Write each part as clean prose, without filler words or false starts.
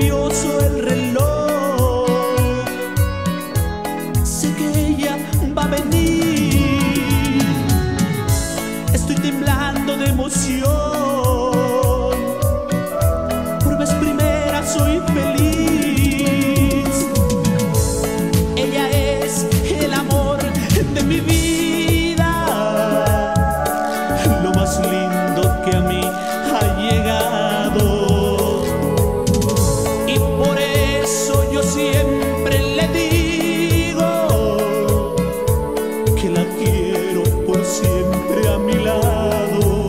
nervioso el reloj. Sé que ella va a venir. Estoy temblando de emoción. Por vez primera soy feliz. Ella es el amor de mi vida, lo más lindo que a mí ha llegado. Y por eso yo siempre le digo que la quiero por siempre a mi lado.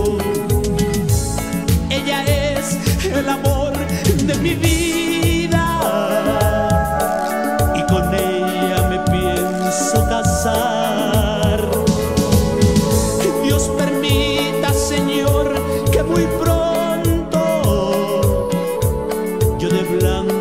Ella es el amor de mi vida y con ella me pienso casar. Dios permita, Señor, que muy pronto yo de blanco